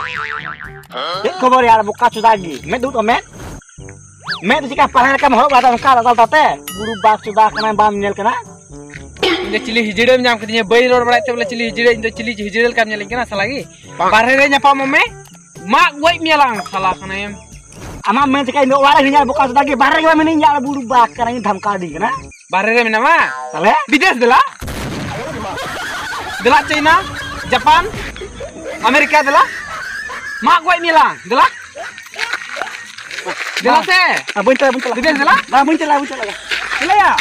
खबर यार बुका चुदागी मैं दूध में मैं तो चिका पढ़ाने का हो बात उनका ताते बुरु बाग चुदा कना बाम नेल कना इंदे चिली हिजड़े में जाम कदिया बई रोड बड़ाते बोले चिली हिजड़े इंदे चिली हिजड़े काम नेल कना सालागी बारहे रे न्यापा ममे मा गई मेलांग साला कना एम आमा मैं चिका इंदो वाला हिnya बुका चुदागी बारहे के में निया बुरु बाग कना धमका दी कना बारहे रे मेनामा साले विदेश दिला दिला चाइना जापान अमेरिका दिला मा गई मेलांग दिला दिला से buntel विदेश दिला ना buntel दिला या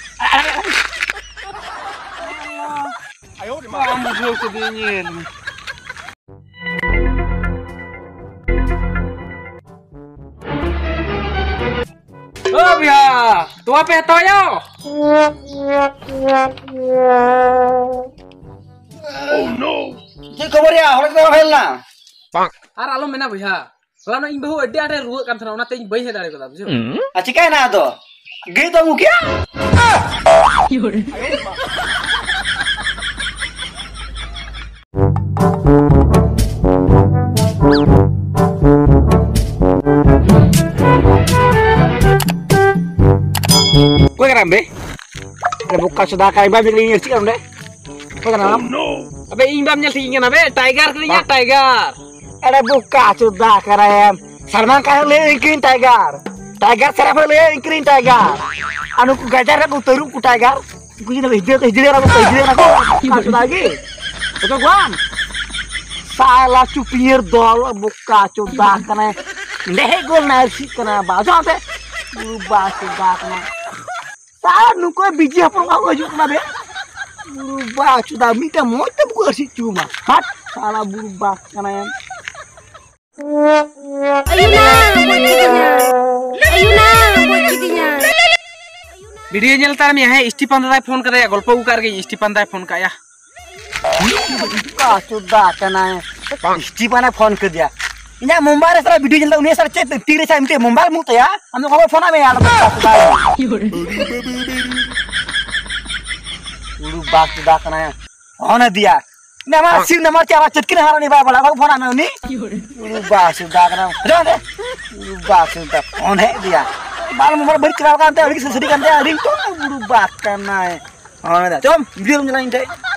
Kamu belum kedingin. Oh biya, tua pe toyo. Oh no. Cik kabar ya, orang kita orang lah. Bang. Ar alom mena biya. Kalau no imbahu ade ade ruak kan thana, ona te imbahi sedare ko dabju. Aci kaya na to. Gitu mungkin. Kue kenapa be? Ada buka sudah kayak babi kelingin sih kan be? Kue kenapa? Abe imbam nyel tinggi na be, tiger kelingnya tiger. Ada buka sudah kayak Salman Khan lingkin tiger. Tiger serap lingkin tiger. Anu ku gajar aku teruk ku tiger. Ku jadi hijau aku buka sudah lagi. Betul guam. Salah cupir dol buka sudah karena lehegol nasi karena baca ante. Berubah sudah karena nu ko biji apa kau ajuk na be berubah sudah minta motor bukan sih cuma hat salah berubah karena yang ayuna video nyel tar mi hai Stephen Dai phone करे या गल्प उकार गई Stephen Dai phone का या का सुधा करना Stephen ने phone कर दिया इन्हें मुंबई से सारा वीडियो चलता उन्हें सारा चेत तीर से इनके मुंबई मुक्त या हम लोग खबर फोन में यार उरु बात सुधा करना है होने दिया नमर सिम नमर चावा चटकिन हारा नहीं बाबा लगा फोन में उन्हीं उरु बात सुधा करना जाओ दे उरु बात सुधा फोन है दिया बाल मुंबई बड़ी चलाव करते हैं और किसी सिटी करते हैं रिंग तो उरु बात करना है होने दे चलो वीडियो में चलाएंगे